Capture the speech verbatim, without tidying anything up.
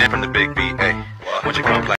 man from the big B, hey. What you come play?